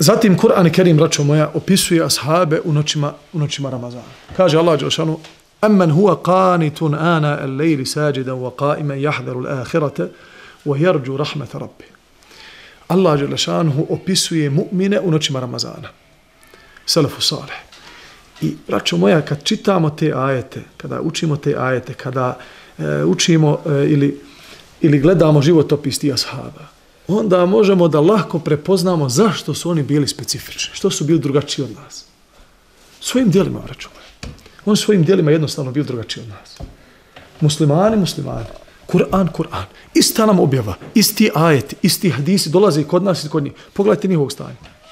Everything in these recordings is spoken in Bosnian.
Zatim Kur'an Kerim, braćo moja, opisuje ashabe u noćima Ramazana. Kaže Allah dželešanu: "Amman huwa qanitun ana al-layli sajidan wa qa'iman yahdharu al-akhirata wa yarju rahmata rabbih." Allah dželešanu opisuje mu'mine u noćima Ramazana. Selefu salih. I braćo moja, kad čitamo te ajete, kada učimo te ajete, kada učimo ili gledamo životopis tih ashaba, onda možemo da lahko prepoznamo zašto su oni bili specifični, što su bili drugačiji od nas. Svojim djelima, braćo moja. Oni svojim djelima jednostavno bili drugačiji od nas. Muslimani. Kur'an. Ista nam objava, isti ajeti, isti hadisi dolaze i kod nas i kod njih. Pogledajte njihovog stanja.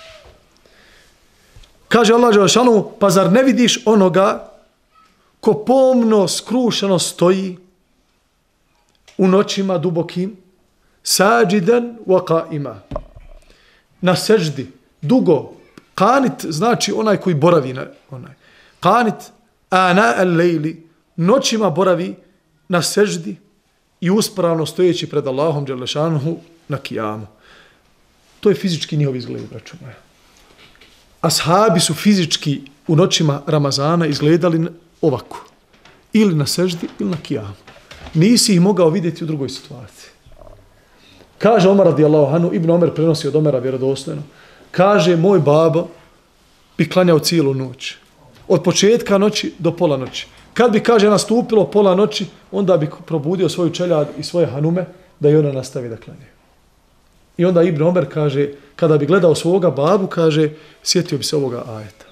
Kaže Allah dželešanu: "Pa zar ne vidiš onoga ko pomno, skrušeno stoji u noćima dubokim, sađidan wa qa'ima, na seždi, dugo." Qanit znači onaj koji boravi na onaj. Qanit ana al-layli, noćima boravi na seždi i uspravno stojeći pred Allahom dželešanuhu na kijamu. To je fizički njihov izgled, braćo moja. Ashabi su fizički u noćima Ramazana izgledali ovako. Ili na seždi, ili na kijamu. Nisi ih mogao vidjeti u drugoj situaciji. Kaže Omar radijallahu anhu, Ibn Omer prenosi od Omera vjerodostojno, kaže: "Moj babo bi klanjao cijelu noć. Od početka noći do pola noći. Kad bi, kaže, nastupilo pola noći, onda bi probudio svoju čeljad i svoje hanume da i ona nastavi da klanja." I onda Ibn Omer kaže, kada bi gledao svoga babu, kaže, sjetio bi se ovoga ajeta.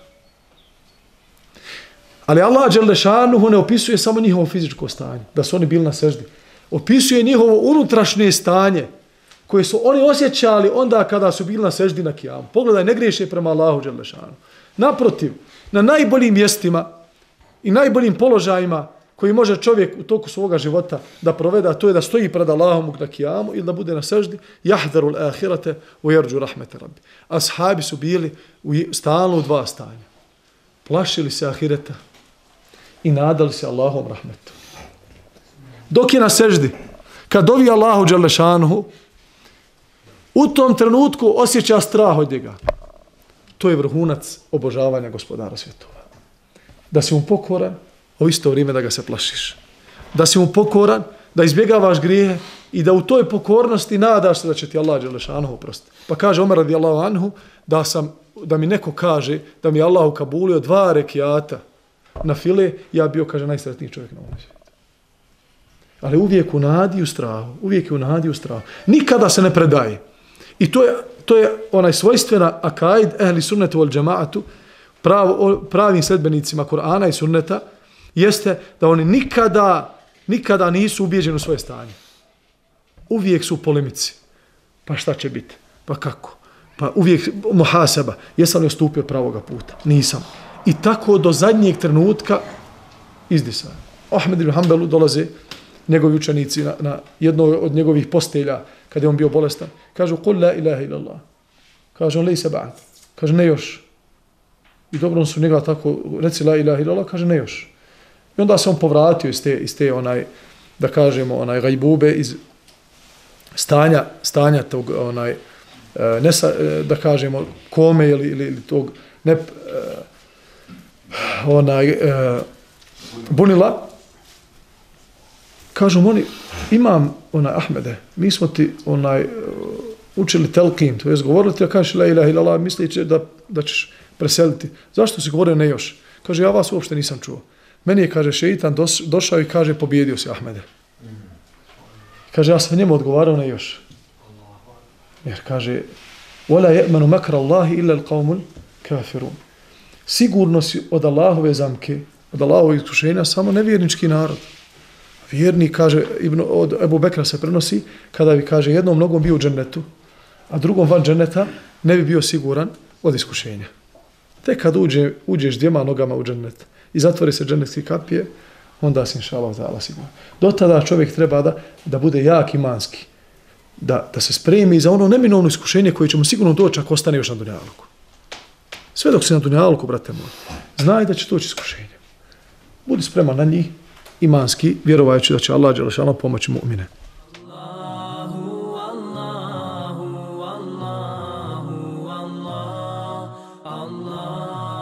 Ali Allah dželešanuhu ne opisuje samo njihovo fizičko stanje, da su oni bili na seždi. Opisuje njihovo unutrašnje stanje koje su oni osjećali onda kada su bili na seždi na kijamu. Pogledaj, ne griješe prema Allahu dželešanuhu. Naprotiv, na najboljim mjestima i najboljim položajima koji može čovjek u toku svoga života da proveda, to je da stoji pred Allahom na kijamu ili da bude na seždi, jahdharu al-akhirate wa yarju rahmata rabbi. Ashabi su bili stalno u dva stanja. Plašili se ahireta i nadali se Allahom rahmetu. Dok je na seždi, kad dovi Allahu dželešanuhu, u tom trenutku osjeća strah od njega. To je vrhunac obožavanja Gospodara svjetova. Da si mu pokoran, a u isto vrijeme da ga se plašiš. Da si mu pokoran, da izbjegavaš grijehe i da u toj pokornosti nadaš se da će ti Allah dželešanuhu oprostiti. Pa kaže Omer radijallahu anhu da mi neko kaže da mi Allah ukabulio 2 rekiata na file, ja bio, kaže, najsretniji čovjek na ovom svijetu. Ali uvijek u nadi i u strahu. Uvijek je u nadi i u strahu. Nikada se ne predaje. I to je onaj svojstvena akaid ehli sunnetu wal džemaatu, pravim sledbenicima Kur'ana i sunneta, jeste da oni nikada nisu ubijeđeni u svoje stanje. Uvijek su u polemici. Pa šta će biti? Pa kako? Pa uvijek muhaseba. Jesam li ostupio pravoga puta? Nisam. I tako do zadnjeg trenutka izdisaja. Ahmed ibn Hanbelu dolaze njegovi učenici na jednoj od njegovih postelja kad je on bio bolestan. Kažu: "Qul la ilaha illallah." Kaže on: "Lejse ba'd." Kaže: "Ne još." I dobro on su njega tako, reci la ilaha illallah, kaže: "Ne još." I onda se on povratio iz te da kažemo, gajbube, iz stanja tog, da kažemo, kome ili tog, bunila. Kažu mu oni: "Imam, Ahmede, mi smo ti, učili telkin, to je govorili ti, a kažeš la ilaha illallah, mislići da ćeš preseliti. Zašto si govorio ne još?" Kaže: "Ja vas uopšte nisam čuo. Meni je, kaže, šeitan došao i kaže, pobjedio si Ahmede." Kaže: "Ja sam njemu odgovarao ne još." Jer kaže: "Wala ya'manu makra Allahi illa al-qawmul kafirun." Sigurno si od Allahove zamke, od Allahovog iskušenja samo nevjernički narod. Vjernik, kaže, od Ebu Bekra se prenosi, kada bi, kaže, jednom nogom bio u džennetu, a drugom van dženneta, ne bi bio siguran od iskušenja. Tek kad uđeš 2 nogama u džennet i zatvori se džennetski kapije, onda si inšallah ta'ala siguran. Do tada čovjek treba da bude jak imanski, da se spremi za ono neminovno iskušenje koje će mu sigurno doći ako ostane još na dunjaluku. Sve dok si na dunjaluku, brate moj, znaj da će doći iskušenje. Budi spreman na njih, imanski, vjerovajući da će Allah dželešanu pomoći mu'mine. Allahu, Allahu, Allahu, Allahu. Allah.